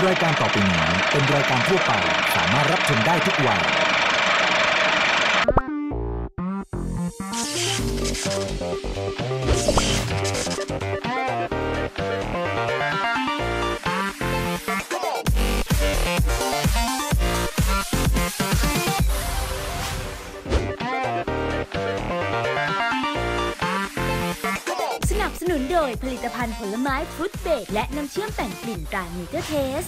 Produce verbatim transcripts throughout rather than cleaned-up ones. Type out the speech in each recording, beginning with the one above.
รายการต่อไปนี้เป็นรายการทั่วไปสามารถรับชมได้ทุกวัยสนับสนุนโดยผลิตภัณฑ์ผลไม้ฟรุตเบรดและน้ำเชื่อมแต่งกลิ่นตราเนเจอร์เทส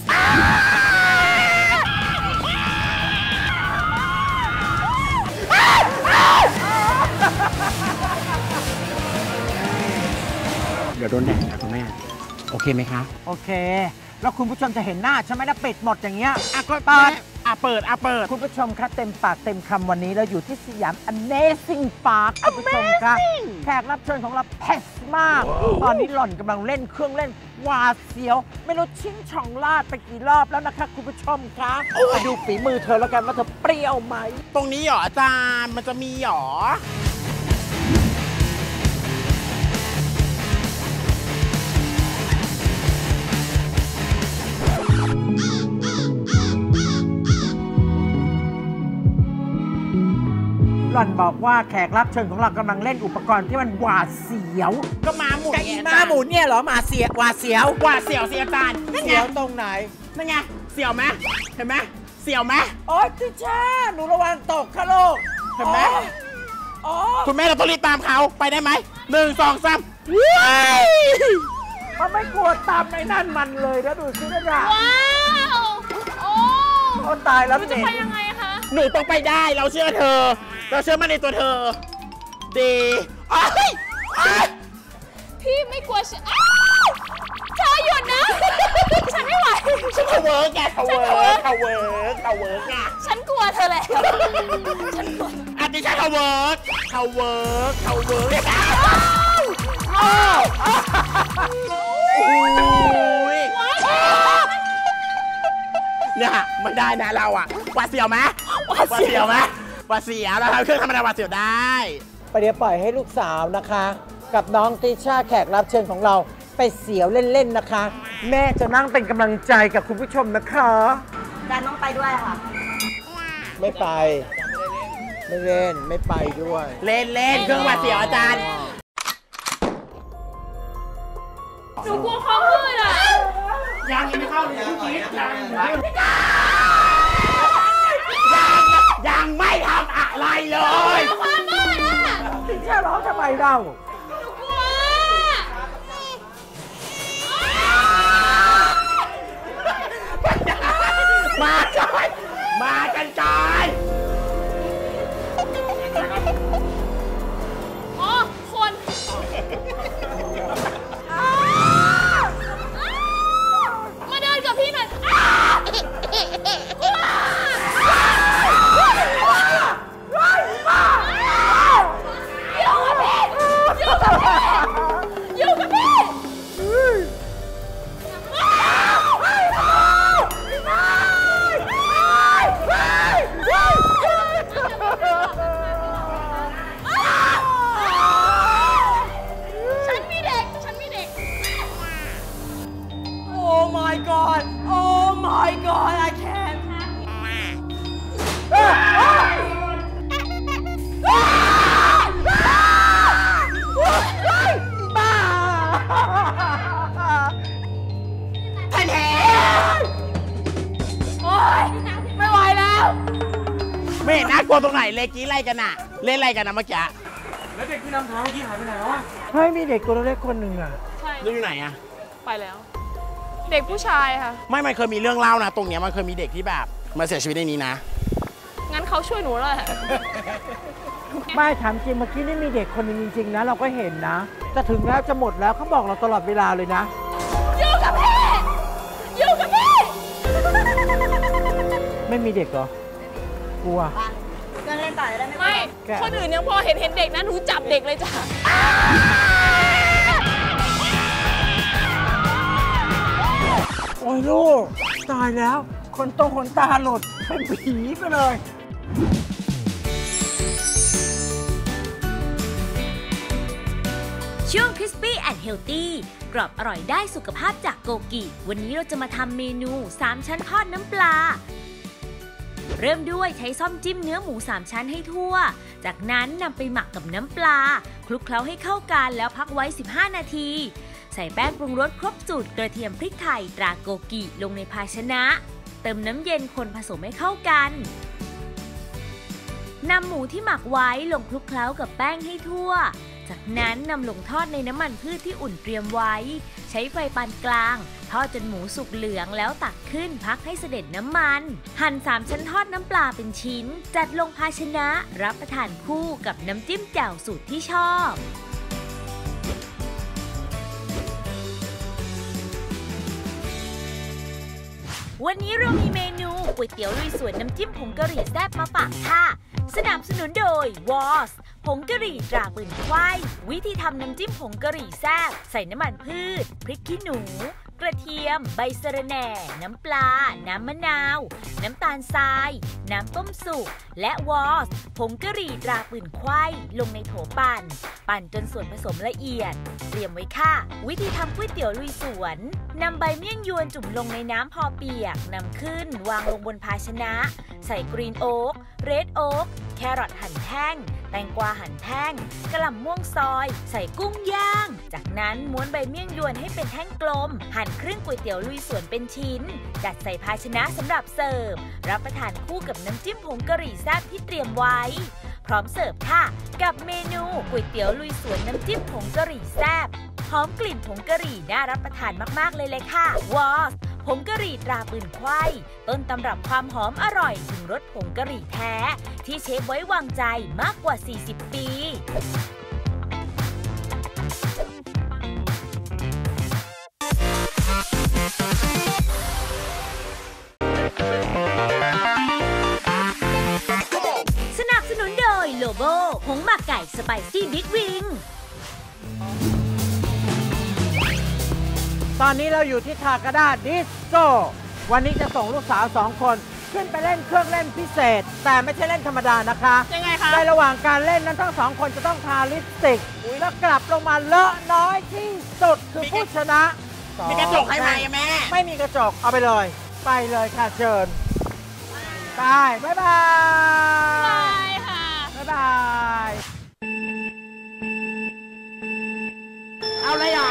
เดี๋ยวโดนแดดนะคุณแม่โอเคไหมคะโอเคแล้วคุณผู้ชมจะเห็นหน้าฉันไหมนะปิดหมดอย่างเงี้ยอ่ะก็เปิดอ่ะเปิดอ่ะเปิดคุณผู้ชมคะเต็มปากเต็มคำวันนี้เราอยู่ที่สยาม Amazing Park คุณผู้ชมคะแขกรับเชิญของเราเพชรมากตอนนี้หล่อนกำลังเล่นเครื่องเล่นหวาดเสียวไม่รู้ชิงช่องลาดไปกี่รอบแล้วนะคะคุณผู้ชมคะมาดูฝีมือเธอแล้วกันว่าเธอเปรี้ยวไหมตรงนี้หรออาจารย์มันจะมีหรอหล่อนบอกว่าแขกรับเชิญของเรากำลังเล่นอุปกรณ์ที่มันหวาดเสียวก็มาหมุนไก่มาหมุนเนี่ยเหรอมาเสียหวาดเสียวหวาดเสียวเสียจานเสียวตรงไหนนั่นไงเสียวไหมเห็นไหมเสียวไหมโอ๊ยติช่าหนูระวังตกค่ะลูกเห็นไหมคุณแม่เราต้องรีบตามเขาไปได้ไหมหนึ่งสองสามว้ายเขาไม่กลัวตามในนั่นมันเลยนะดูสินะจ๊ะว้าวโอ้เขาตายแล้วจะไปยังไงคะหนูต้องไปได้เราเชื่อเธอเราเชื่อมั่นในตัวเธอดีพี่ไม่กลัวฉันเธอหยุดนะฉันไม่ไหวฉันเขาเวิร์กไงเขาเวิร์กเขาเวิร์กเขาเวิร์กไงฉันกลัวเธอแล้วฉันกลัวอาทิตย์ฉันเขาเวิร์กเขาเวิร์กเขาเวิร์กเนี่ยไม่ได้นะเราอะหวาดเสียวไหมหวาดเสียวไหมหวาดเสียวเราทำเครื่องธรรมดาหวาดเสียวได้ไปเดี๋ยวปล่อยให้ลูกสาวนะคะกับน้องติช่าแขกรับเชิญของเราไปเสียวเล่นๆนะคะแม่จะนั่งเป็นกำลังใจกับคุณผู้ชมนะคะการต้องไปด้วยค่ะไม่ไปไม่เล่นไม่ไปด้วยเล่นเล่นเครื่องหวาดเสียวอาจารย์หนูกลัวความมืดอ่ะยังยังไม่เข้าเลยยังยังยังไม่ทำอะไรเลยความมืดอ่ะติช่าร้องทำไมเรามาจอยมากันจอยอ๋อคนมาเดินกับพี่หน่อยอยู่กับพี่อยู่กับพี่ฉันมีเด็กฉันมีเด็ก Oh my god Oh my god I can't บ้าท่านแหโอ๊ยไม่ไหวแล้วไม่เห็นน่ากลัวตรงไหนเลยกี้ไล่กันน่ะเล่นอะไรกันนะเมื่อกี้แล้วเด็กที่นำทางเมื่อกี้หายไปไหนแล้ววะเฮ้ยมีเด็กตัวเล็กคนหนึ่งอ่ะใช่แล้วอยู่ไหนอ่ะไปแล้วเด็กผู้ชายค่ะไม่มันเคยมีเรื่องเล่านะตรงเนี้ยมันเคยมีเด็กที่แบบมาเสียชีวิตในนี้นะงั้นเขาช่วยหนูเลยไม่ถามจริงเมื่อกี้นี่มีเด็กคนหนึ่งจริงๆนะเราก็เห็นนะจะถึงแล้วจะหมดแล้วเขาบอกเราตลอดเวลาเลยนะอยู่กับพี่อยู่กับพี่ไม่มีเด็กเหรอกลัวก็เล่นต่อได้ไหมไม่คนอื่นยังพอเห็นเห็นเด็กนะหนูจับเด็กเลยจ้ะโอ้ยลูกตายแล้วคนโตคนตาหลุดเป็นผีไปเลยช่วง Crispy and Healthy กรอบอร่อยได้สุขภาพจากโกกิวันนี้เราจะมาทำเมนูสามชั้นทอดน้ำปลาเริ่มด้วยใช้ซ่อมจิ้มเนื้อหมูสามชั้นให้ทั่วจากนั้นนำไปหมักกับน้ำปลาคลุกเคล้าให้เข้ากันแล้วพักไว้สิบห้านาทีใส่แป้งปรุงรสครบสูตรกระเทียมพริกไทยตราโกกิลงในภาชนะเติมน้ำเย็นคนผสมให้เข้ากันนำหมูที่หมักไว้ลงคลุกเคล้ากับแป้งให้ทั่วจากนั้นนำลงทอดในน้ำมันพืชที่อุ่นเตรียมไว้ใช้ไฟปานกลางทอดจนหมูสุกเหลืองแล้วตักขึ้นพักให้เสด็จน้ำมันหั่นสามชั้นทอดน้ำปลาเป็นชิ้นจัดลงภาชนะรับประทานคู่กับน้ำจิ้มแจ่วสูตรที่ชอบวันนี้เรามีเมนูก๋วยเตี๋ยวลุยสวนน้ำจิ้มผงกะหรี่แซ่บมาฝากค่ะสนับสนุนโดย วอส ผงกะหรี่ตราปืนควายวิธีทำน้ำจิ้มผงกะหรี่แซ่บใส่น้ำมันพืชพริกขี้หนูกระเทียมใบสะระแหน่น้ำปลาน้ำมะนาวน้ำตาลทรายน้ำต้มสุกและวอสผงกะหรี่ตราปืนควายลงในโถปั่นปั่นจนส่วนผสมละเอียดเตรียมไว้ค่ะวิธีทำก๋วยเตี๋ยวลุยสวนนำใบเมี่ยงยวนจุ่มลงในน้ำพอเปียกนำขึ้นวางลงบนภาชนะใส่กรีนโอ๊กเรดโอ๊กแครอทหั่นแท่งแตงกวาหั่นแท่งกระหล่ำม่วงซอยใส่กุ้งย่างจากนั้นม้วนใบเมี่ยงยวนให้เป็นแท่งกลมหั่นครึ่งก๋วยเตี๋ยวลุยสวนเป็นชิ้นจัดใส่ภาชนะสำหรับเสิร์ฟรับประทานคู่กับน้ำจิ้มผงกะหรี่แซ่บที่เตรียมไว้พร้อมเสิร์ฟค่ะกับเมนูก๋วยเตี๋ยวลุยสวนน้ำจิ้มผงกะหรี่แซ่บหอมกลิ่นผงกะหรี่น่ารับประทานมากๆเลยเลยค่ะวอสผงกะหรี่ตราปืนควายต้นตำรับความหอมอร่อยถึงรสผงกะหรี่แท้ที่เชฟไว้วางใจมากกว่าสี่สิบปีสนับสนุนโดยโลโบผงหมักไก่สไปซี่บิ๊กวิงตอนนี้เราอยู่ที่ทากาด้าดิสโก้วันนี้จะส่งลูกสาวสองคนขึ้นไปเล่นเครื่องเล่นพิเศษแต่ไม่ใช่เล่นธรรมดานะคะยังไงคะในระหว่างการเล่นนั้นทั้งสองคนจะต้องทาลิปสติกแล้วกลับลงมาเลอะน้อยที่สุดคือผู้ชนะมีกระจกให้ไหมแม่ไม่มีกระจกเอาไปเลยไปเลยค่ะเชิญไปบ๊ายบายบายค่ะบ๊ายบายเอาเลยเหรอ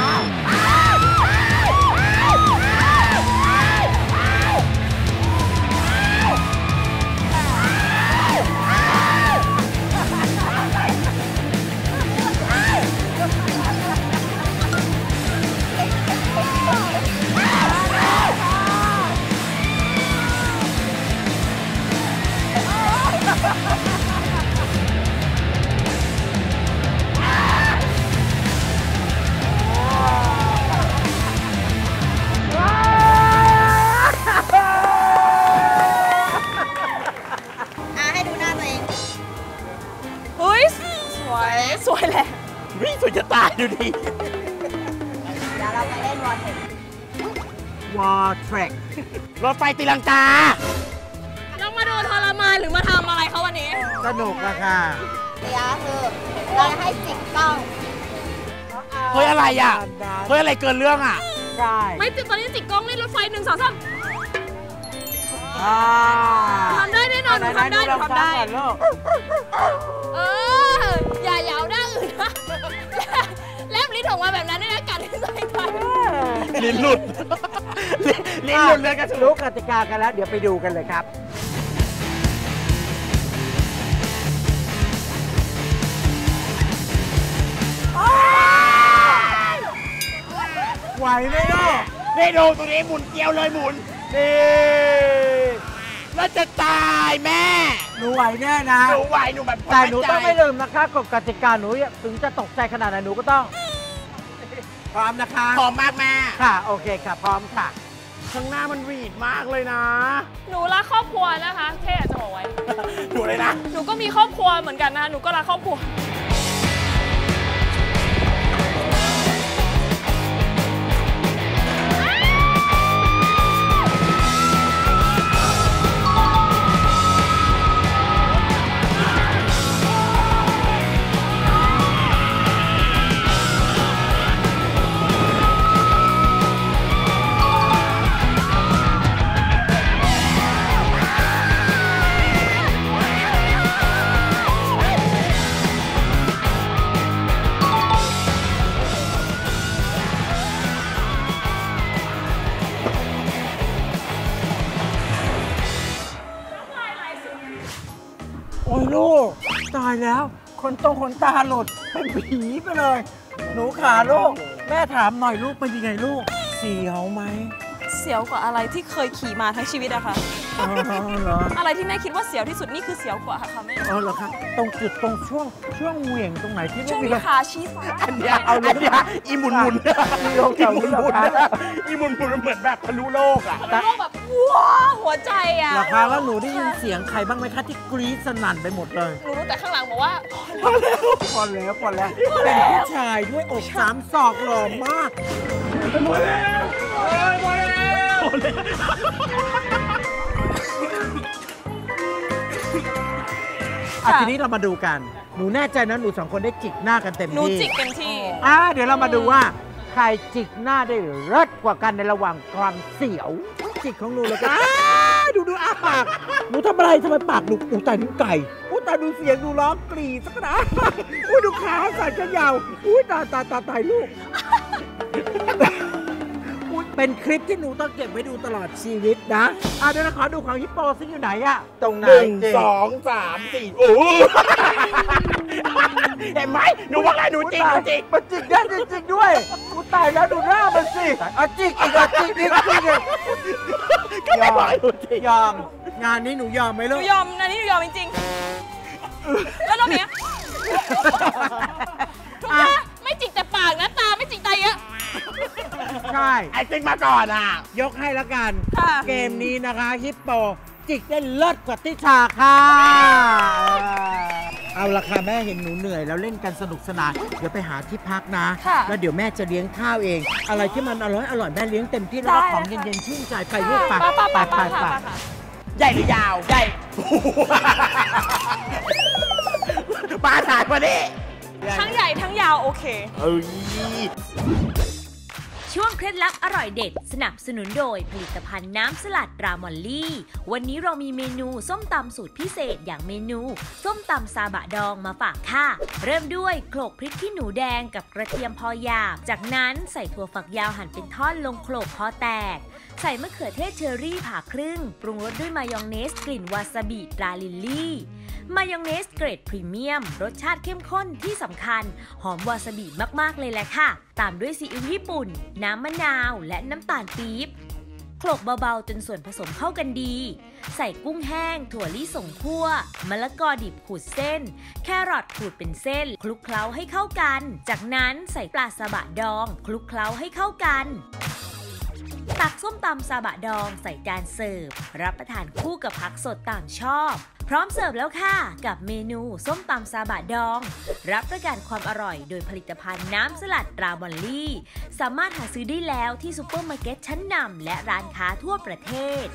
สวยแหละวิ่งสวยจะตายดูดิเดี๋ยวเราไปเล่นวอเทรควอเทรครถไฟตีลังกาเรามาดูทรมานหรือมาทำอะไรเขาวันนี้สนุกอะค่ะเดี๋ยวคือเราให้จิกกล้องเฮ้ยอะไรอ่ะเฮ้ยอะไรเกินเรื่องอ่ะใช่ไม่จิกตอนนี้จิกกล้องเล่นรถไฟหนึ่งสองสามทำได้แน่นอนหนูทำได้หนูทำได้เอออย่าเหยาหน้าอื่นนะแลบลิ้นออกมาแบบนั้นด้วยนะกัดลิ้นตัวเองไปลิ้นหลุดลิ้นหลุดเลยกันรู้กติกากันแล้วเดี๋ยวไปดูกันเลยครับไหวไหมเนาะนี่ดูตรงนี้หมุนเกลียวเลยหมุนนี่แล้วจะตายแม่หนูไหวแน่นะหนูไหวหนูแบบแต่หนูต้องไม่ลืมนะคะกฎกติกาหนูถึงจะตกใจขนาดไหนหนูก็ต้องพร้อมนะคะพร้อมมากแม่ค่ะโอเคค่ะพร้อมค่ะข้างหน้ามันวีดมากเลยนะหนูรักครอบครัวนะคะแค่อยากจะบอกไว้หนูเลยนะหนูก็มีครอบครัวเหมือนกันนะหนูก็รักครอบครัวตายแล้วคนตรงขนตาหลุดเป็นผีไปเลยหนูขาลูกแม่ถามหน่อยลูกเป็นยังไงลูกเสียวไหมเสียวกว่าอะไรที่เคยขี่มาทั้งชีวิตอะค่ะอ๋อเหรออะไรที่แม่คิดว่าเสียวที่สุดนี่คือเสียวกว่าค่ะแม่อ๋อเหรอคะตรงจุดตรงช่วงช่วงเหวี่ยงตรงไหนที่ช่วงที่ขาชี้ฟ้าอันเนี้ยเอาอันเนี้ยอีหมุนหมุนอีโลกอีหมุนหมุนอีหมุนหมุนเหมือนแบบทะลุโลกอ่ะทะลุโลกแบบว้าหัวใจอ่ะราคาแล้วหนูได้ยินเสียงใครบ้างไหมคะที่กรี๊ดสนั่นไปหมดเลยหนูรู้แต่ข้างหลังบอกว่าพอแล้วพอแล้วพอแล้วเป็นผู้ชายด้วยอกสามศอกหล่อมากพอแล้วพอแล้วอ่ะทีนี้เรามาดูกันหนูแน่ใจนะหนูสองคนได้จิกหน้ากันเต็มที่หนูจิกเต็มที่อ่ะเดี๋ยวเรามาดูว่าใครจิกหน้าได้เลิศกว่ากันในระหว่างความเสียวจิกของหนูแล้วกันดูดูอ้าปากหนูทำอะไรทำไมปากหนูอูตายดูไก่อู้ตายดูเสียงดูร้องกรีดสักนะอู้ดูขาสั่นกันยาวอู้ตายตายตายตายลูกเป็นคลิปที่หนูต้องเก็บไว้ดูตลอดชีวิตนะอ่ะเดี๋ยวเราขอดูของฮิปโปซิอยู่ไหนอะตรงไหนหนึ่งสองสามสี่โอ้เห็นไหมหนูว่าไงหนูจริงจริงมันจริงได้จริงด้วยกูตายแล้วดูหน้ามันสิเอาจริงอีกอ่ะจริงจริงจริงก็ไม่บอกหนูจริงยอมงานนี้หนูยอมไหมลูกหนูยอมงานนี้หนูยอมจริงๆแล้วรอบนี้ทุกท่าไม่จิกแต่ปากนะตาไม่จิกใจเยอะใช่ไอ้จริงมาก่อนอ่ะยกให้แล้วกันเกมนี้นะคะฮิปโปจิกได้เลิศกว่าติชาค่ะเอาละค่ะแม่เห็นหนูเหนื่อยแล้วเล่นกันสนุกสนานเดี๋ยวไปหาที่พักนะแล้วเดี๋ยวแม่จะเลี้ยงข้าวเองอะไรที่มันอร่อยอร่อยแม่เลี้ยงเต็มที่แล้วของเย็นๆชื่นใจไปลูกไปไปไปไปใหญ่หรือยาวใหญ่ปลาถ่ายมาดิทั้งใหญ่ทั้งยาวโอเคเอ้ยช่วงเคล็ดลับอร่อยเด็ดสนับสนุนโดยผลิตภัณฑ์น้ำสลัดรามอลลี่วันนี้เรามีเมนูส้มตำสูตรพิเศษอย่างเมนูส้มตำซาบะดองมาฝากค่ะเริ่มด้วยโขลกพริกขี้หนูแดงกับกระเทียมพอหยาบจากนั้นใส่ถั่วฝักยาวหั่นเป็นท่อนลงโขลกพอแตกใส่มะเขือเทศเชอรี่ผ่าครึ่งปรุงรสด้วยมายองเนสกลิ่นวาซาบิตราลิลลี่มายองเนสเกรดพรีเมียมรสชาติเข้มข้นที่สำคัญหอมวาซาบิมากๆเลยแหละค่ะตามด้วยซีอิ๊วญี่ปุ่นน้ำมะนาวและน้ำตาลปี๊บโขลกเบาๆจนส่วนผสมเข้ากันดีใส่กุ้งแห้งถั่วลิสงคั่วมะละกอดิบขูดเส้นแครอทขูดเป็นเส้นคลุกเคล้าให้เข้ากันจากนั้นใส่ปลาซาบะดองคลุกเคล้าให้เข้ากันตักส้มตำซาบะดองใส่จานเสิร์ฟรับประทานคู่กับผักสดตามชอบพร้อมเสิร์ฟแล้วค่ะกับเมนูส้มตำซาบะดองรับประกันความอร่อยโดยผลิตภัณฑ์น้ำสลัดรามอลลี่สามารถหาซื้อได้แล้วที่ซุปเปอร์มาร์เก็ตชั้นนำและร้านค้าทั่วประเทศ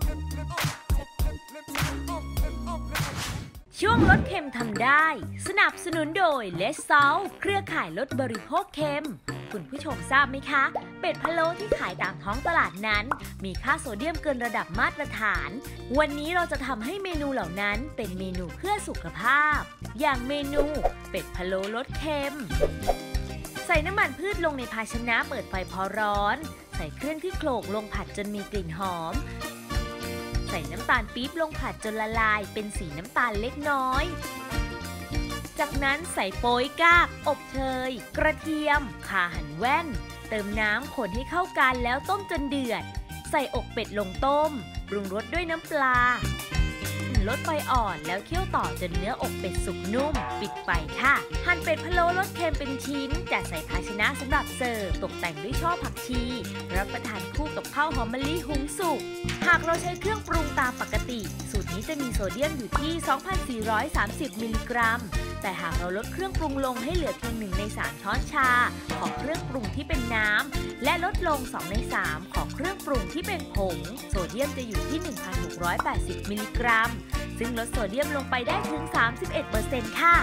ช่วงลดเค็มทำได้สนับสนุนโดยเลสซอลเครือข่ายลดบริโภคเค็มคุณผู้ชมทราบไหมคะเป็ดพะโล้ที่ขายตามท้องตลาดนั้นมีค่าโซเดียมเกินระดับมาตรฐานวันนี้เราจะทำให้เมนูเหล่านั้นเป็นเมนูเพื่อสุขภาพอย่างเมนูเป็ดพะโล้ลดเค็มใส่น้ำมันพืชลงในภาชนะเปิดไฟพอร้อนใส่เครื่องที่โขลกลงผัดจนมีกลิ่นหอมใส่น้ำตาลปี๊บลงผัดจนละลายเป็นสีน้ำตาลเล็กน้อยจากนั้นใส่โป๊ยก้ากอบเชยกระเทียมข่าหั่นแว่นเติมน้ำคนให้เข้ากันแล้วต้มจนเดือดใส่อกเป็ดลงต้มปรุงรสด้วยน้ำปลาลดไฟอ่อนแล้วเคี่ยวต่อจนเนื้ออกเป็ดสุกนุ่มปิดไฟค่ะหั่นเป็ดพะโล้รสเค็มเป็นชิ้นจัดใส่ภาชนะสำหรับเสิร์ฟตกแต่งด้วยช่อผักชีรับประทานคู่กับข้าวหอมมะลิหุงสุกหากเราใช้เครื่องปรุงตามปกติสูตรนี้จะมีโซเดียมอยู่ที่ สองพันสี่ร้อยสามสิบ มิลลิกรัมแต่หากเราลดเครื่องปรุงลงให้เหลือเพียงหนึ่งในสามช้อนชาของเครื่องปรุงที่เป็นน้ำและลดลงสองในสามของเครื่องปรุงที่เป็นผงโซเดียมจะอยู่ที่ หนึ่งพันหกร้อยแปดสิบ มิลลิกรัมซึ่งลดโซเดียมลงไปได้ถึง สามสิบเอ็ดเปอร์เซ็นต์ ค่ะ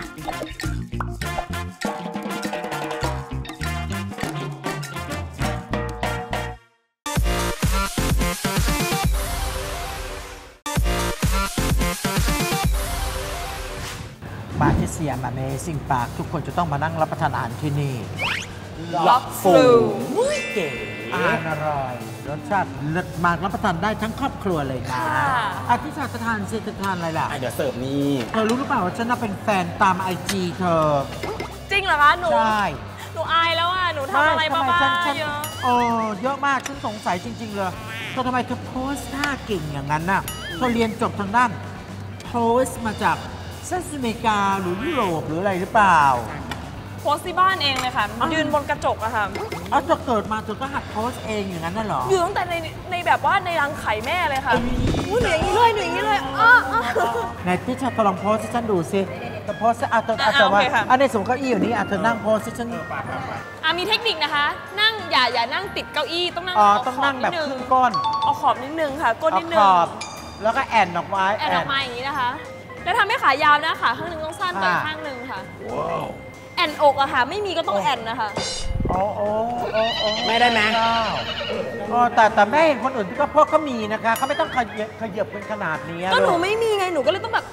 มาที่สยาม Amazing Park ทุกคนจะต้องมานั่งรับประทานอาหารที่นี่ล็อกฟูเก๋อาหารอร่อยรสชาติเลิศมากรับประทานได้ทั้งครอบครัวเลยนะอาทิตย์จะทานสิจะทานอะไรล่ะเดี๋ยวเสิร์ฟนี่เธอรู้หรือเปล่าว่าฉันน่ะเป็นแฟนตามไอจีเธอจริงเหรอคะหนูใช่หนูอายแล้วอ่ะหนูทำอะไรบ้าๆเยอะโอ้เยอะมากฉันสงสัยจริงๆเลยเธอทำไมเธอโพสท่าเก่งอย่างนั้นน่ะเธอเรียนจบทางด้านโพสมาจากสหรัฐอเมริกาหรือยุโรปหรืออะไรหรือเปล่าโพสที่บ้านเองเลยค่ะยืนบนกระจกอะค่ะอ๋อจะเกิดมาเธอก็หัดโพสเองอย่างนั้นน่ะหรออยู่ตั้งแต่ในในแบบว่าในรังไข่แม่เลยค่ะอุ้ยหนูอย่างนี้เลยหนูอย่างนี้เลยอ้อไหนที่ฉันลองโพสให้ฉันดูสิแต่โพสอ่ะเธออาจจะว่าอันในสูงเก้าอี้อยู่นี่อ่ะเธอนั่งโพสให้ฉันอ่ะมีเทคนิคนะคะนั่งอย่าอย่านั่งติดเก้าอี้ต้องนั่งอ๋อต้องนั่งแบบครึ่งก้นเอาขอบนิดนึงค่ะก้นนิดนึงขอบแล้วก็แอนออกมาแอนออกมาอย่างนี้นะคะแล้วทำให้ขายาวนะขาข้างนึงต้องสั้นแต่ข้างนึงค่ะแอนอกอะค่ะไม่มีก็ต้องแอนนะคะโอ้โอ้โอ้แม่ได้ไหมอ๋อแต่แต่แม่เห็นคนอื่นที่ก็พวกเขามีนะคะเขาไม่ต้องขยับขยับเป็นขนาดนี้ก็หนูไม่มีไงหนูก็เลยต้องแบบ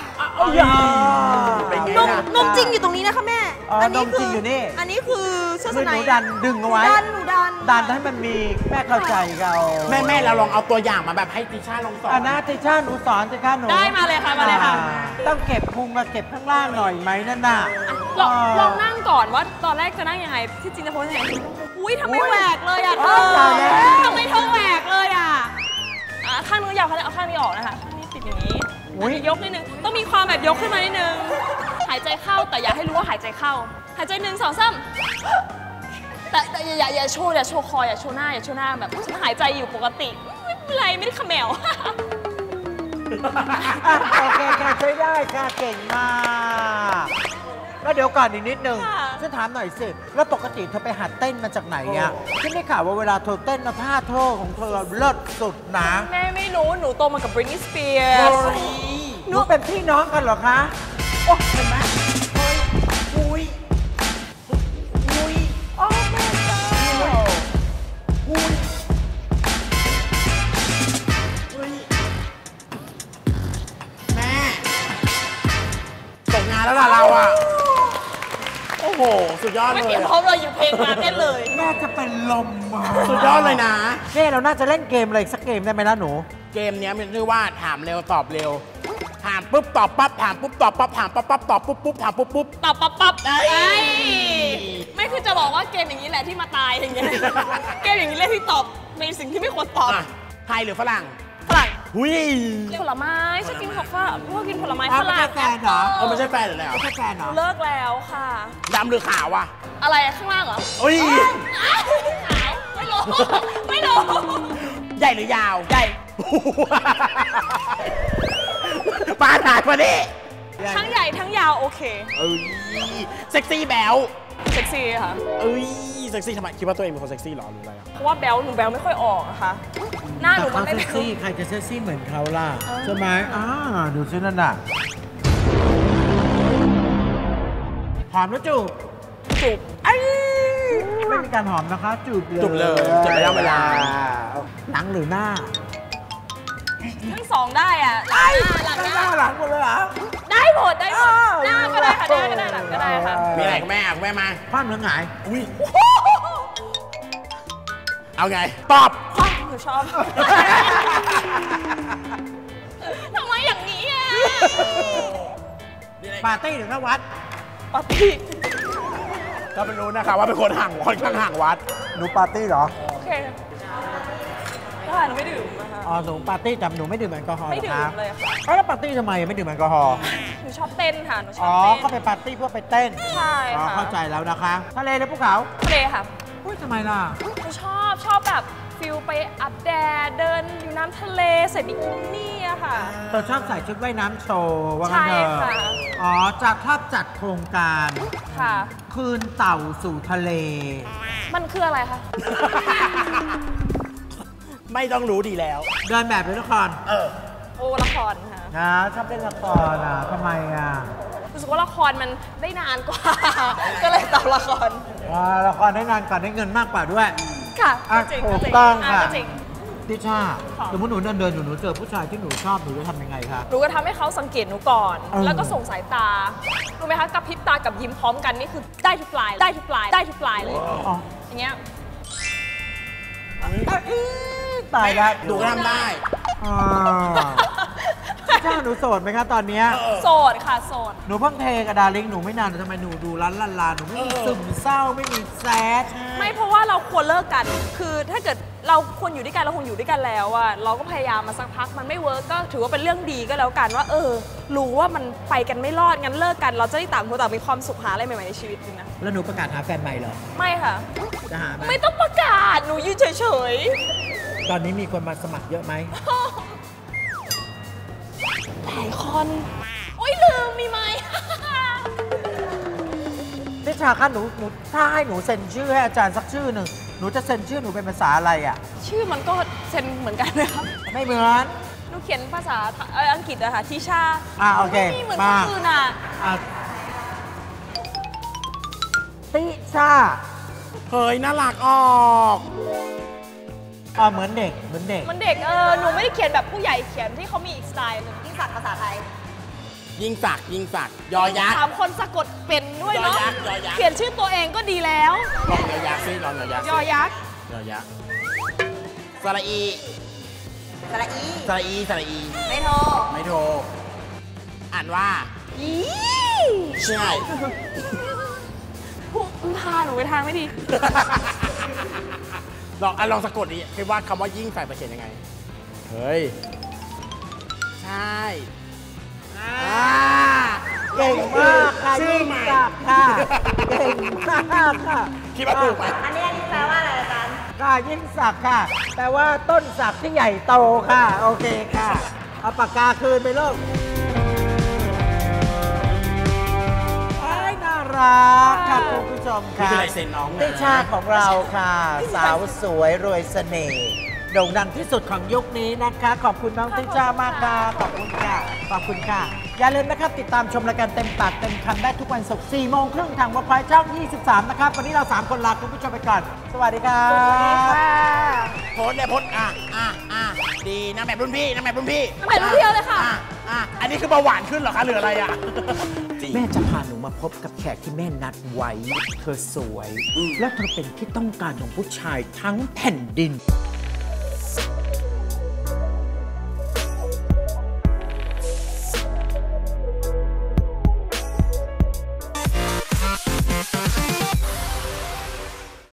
นมนมจริงอยู่ตรงนี้นะคะแม่อันนี้คืออยู่นี่อันนี้คือเสื้อในหนูดันดึงเอาไว้ดันหนูดันดันให้มันมีแม่เข้าใจเราแม่แม่เราลองเอาตัวอย่างมาแบบให้ติช่าลองสอนอ่ะนะติช่าหนูสอนติช่าหนูได้มาเลยค่ะมาเลยค่ะต้องเก็บพุงมาเก็บข้างล่างหน่อยไหมนั่นน่ะลองลองนั่งก่อนว่าตอนแรกจะนั่งยังไงที่จริงจะโพสยังไงอุ้ยทำไมแหวกเลยอ่ะเธอทำไมเธอแหวกเลยอ่ะข้างนู้นยาวเอาข้างนี้ออกนะคะข้างนี้ติดอย่างนี้ยกนิดนึงต้องมีความแบบยกขึ้นมานิดนึงหายใจเข้าแต่อย่าให้รู้ว่าหายใจเข้าหายใจหนึ่งสองสามแต่แต่อย่าอย่าโชว์อย่าโชว์คออย่าโชว์หน้าอย่าโชว์หน้าแบบฉันหายใจอยู่ปกติไม่เป็นไรไม่ได้ขมแมวโอเคค่ะใช้ได้ค่ะเก่งมากแล้วเดี๋ยวก่อนอีกนิดนึงฉันถามหน่อยสิแล้วปกติเธอไปหัดเต้นมาจากไหนอ่ะฉันได้ข่าวว่าเวลาเธอเต้นท่าเธอของเธอเลิศสุดนะแม่ไม่รู้หนูโตมากับ Britney Spears หนูเป็นพี่น้องกันเหรอคะโอ้เห็นไหมอุ้ยอุ้ยโอ้แม่เจ้าอุ้ยแม่ตกงานแล้วล่ะเราอ่ะโอ้โหสุดยอดเลยไม่เก็บพร้อมเลยอยู่เพลงมาเต้นเลยแม่จะเป็นลมสุดยอดเลยนะเน่เราน่าจะเล่นเกมอะไรสักเกมได้ไหมล่ะหนูเกมนี้มันชื่อว่าถามเร็วตอบเร็วถามปุ๊บตอบปั๊บถามปุ๊บตอบปั๊บถามปั๊บปั๊บตอบปุ๊บปุ๊บถามปุ๊บปุ๊บตอบปั๊บปั๊บไม่คือจะบอกว่าเกมอย่างนี้แหละที่มาตายอย่างเงี้ยเกมอย่างนี้เลยที่ตอบในสิ่งที่ไม่ควรตอบไทยหรือฝรั่งฝรั่งหุ้ยผลไม้ชอบกินของฝรั่งพวกกินผลไม้ฝรั่งแฟนเหรอเออไม่ใช่แฟนหรือแล้วไม่ใช่แฟนเหรอเลิกแล้วค่ะดำหรือขาววะอะไรข้างล่างเหรออุ้ยขาวไม่รู้ไม่รู้ใหญ่หรือยาวใหญ่ปลาถ่ายมาดิทั้งใหญ่ทั้งยาวโอเคเอ้ยเซ็กซี่แบลเซ็กซี่ค่ะเอ้ยเซ็กซี่ทำไมคิดว่าตัวเองเป็นคนเซ็กซี่หรอหรืออะไรเพราะว่าแบลหนูแบลไม่ค่อยออกนะคะหน้าหนูมันไม่เซ็กซี่ใครจะเซ็กซี่เหมือนเขาล่ะใช่ไหมอ่าดูซินั่นน่ะหอมแล้วจูบจูบไอ้ไม่มีการหอมนะคะจูบเลยจูบเลยจูบระยะเวลาหลังหรือหน้าทั้งสองได้อ่ะหลังหน้าหลังหมดเลยเหรอได้หมดได้หมดหน้าก็ได้ค่ะหน้าก็ได้หลังก็ได้ค่ะมีอะไรคุณแม่คุณแม่มาคว้าเนื้อหงายอุ้ยเอาไงตอบหนูชอบทำไมอย่างนี้อ่ะปาร์ตี้หรือเข้าวัดปาร์ตี้ก็ไม่รู้นะคะว่าเป็นคนห่างค่อนข้างห่างวัดหนูปาร์ตี้เหรอโอเคค่ะหนูไม่ดื่มนะคะอ๋อหนูปาร์ตี้แต่หนูไม่ดื่มแอลกอฮอล์ไม่ดื่มเลยค่ะแล้วปาร์ตี้ทำไมไม่ดื่มแอลกอฮอล์หนูชอบเต้นค่ะหนูชอบอ๋อเข้าไปปาร์ตี้เพื่อไปเต้นใช่ค่ะเข้าใจแล้วนะคะทะเลหรือภูเขาทะเลค่ะอุ้ยทำไมล่ะหนูชอบชอบแบบฟิลไปอัปแดดเดินอยู่น้ำทะเลใส่บิกินี่อะค่ะเธอชอบใส่ชุดว่ายน้ำโชว์ว่างั้นเถอะอ๋อจะชอบจัดโครงการค่ะคืนเต่าสู่ทะเลมันคืออะไรคะไม่ต้องรู้ดีแล้วเดินแบบหรือละครเออโอ้ละครค่ะนะชอบเล่นละครอ่ะทำไมอ่ะรู้สึกว่าละครมันได้นานกว่าก็เลยตอบละครอ่าละครได้นานกว่าได้เงินมากกว่าด้วยค่ะถูกต้องค่ะดิชาสมมติหนูเดินเดินหนูเจอผู้ชายที่หนูชอบหนูจะทำยังไงคะหนูก็ทำให้เขาสังเกตหนูก่อนแล้วก็ส่งสายตารู้ไหมคะกับพริบตากับยิ้มพร้อมกันนี่คือได้ทุกปลายได้ทุกปลายได้ทุกปลายเลยอย่างเงี้ยตายแล้วดูก็ทำได้อ่าจ้าหนูโสดไหมคะตอนเนี้ยโสดค่ะโสดหนูเพิ่งเทกับดาริงหนูไม่นานทำไมหนูดูร้านลันลาหนูไม่มีซึมเศร้าไม่มีแซดไม่เพราะว่าเราควรเลิกกัน คือถ้าเกิดเราควรอยู่ด้วยกันเราคงอยู่ด้วยกันแล้วอะเราก็พยายามมาสักพักมันไม่เวิร์กก็ถือว่าเป็นเรื่องดีก็แล้วกันว่า เออ รู้ว่ามันไปกันไม่รอดงั้นเลิกกัน เราจะได้ต่างคนต่างมีความสุขหาอะไรใหม่ๆในชีวิตนึงนะแล้วหนูประกาศหาแฟนใหม่เหรอไม่ค่ะจะหาไหมไม่ต้องประกาศหนูยืนเฉยตอนนี้มีคนมาสมัครเยอะไหมๆหลายคนโอ๊ยลืมมีไหมนิชาคะหนูหนูถ้าให้หนูเซ็นชื่อให้อาจารย์สักชื่อหนึ่งหนูจะเซ็นชื่อหนูเป็นภาษาอะไรอ่ะชื่อมันก็เซ็นเหมือนกันเลยค่ะไม่เหมือนหนูเขียนภาษาเอ่ออังกฤษอะค่ะทิชาอ่าโอเคไม่มีเหมือนคมานอื่นอะอ่ะติชาเฮ้ยน่ารักออกอ่าเหมือนเด็กเหมือนเด็กมันเด็กเออหนูไม่ได้เขียนแบบผู้ใหญ่เขียนที่เขามีอีกสไตล์หนึ่งที่สักภาษาไทยยิ่งสักยิ่งสักยอยักษ์ถามคนสะกดเป็นด้วยเนาะยอยักษ์ยอยักษ์เขียนชื่อตัวเองก็ดีแล้วลองยอยักษ์สิลองยอยักษ์ยอยักษ์ยอยักษ์สระอีสระอีสระอีสระอีไม่โทรไม่โทร อ่านว่าอีใช่พวกพาหนูไปทางไม่ดีลองอ่ะลองสะกดดิคิดว่าคำว่ายิ่งใส่ไปเขียนยังไง เฮ้ย ใช่อ่าเก่งมากค่ะชื่อยิ่งใหม่ศักดิ์ค่ะเก่งมากค่ะคิดว่าถูกไหมอันนี้อันนี้แปลว่าอะไรอาจารย์ค่ะยิ่งศักดิ์ค่ะ แต่ว่าต้นศักดิ์ที่ใหญ่โตค่ะ โอเคค่ะ เอาปากกาคืนไปลูกไอ้ยน่ารักค่ะคุณผู้ชมนี่ค่ะคือลายเซ็นน้องนะติชาของเราค่ะ สาวสวยรวยเสน่ห์โด่งดังที่สุดของยุคนี้นะคะ ขอบคุณน้องติชามากค่ะ ขอบคุณค่ะ ขอบคุณค่ะ อย่าลืมนะครับ ติดตามชมรายการเต็มปากเต็มคำได้ทุกวันศุกร์สี่โมงครึ่งทางวอลพอยช่องยี่สิบสามนะครับ วันนี้เราสามคนลาคุณผู้ชมไปก่อน สวัสดีครับสวัสดีค่ะโพสต์เนี่ยโพสต์อ่ะอ่ะอ่ะดีนางแบบรุ่นพี่นางแบบรุ่นพี่นางแบบรุ่นพี่เอาเลยค่ะอ่อ่ะอันนี้คือเบาหวานขึ้นเหรอคะหรืออะไรอ่ะจริงแม่จะพาหนูมาพบกับแขกที่แม่นัดไว้ เธอสวย และเธอเป็นที่ต้องการของผู้ชายทั้งแผ่นดิน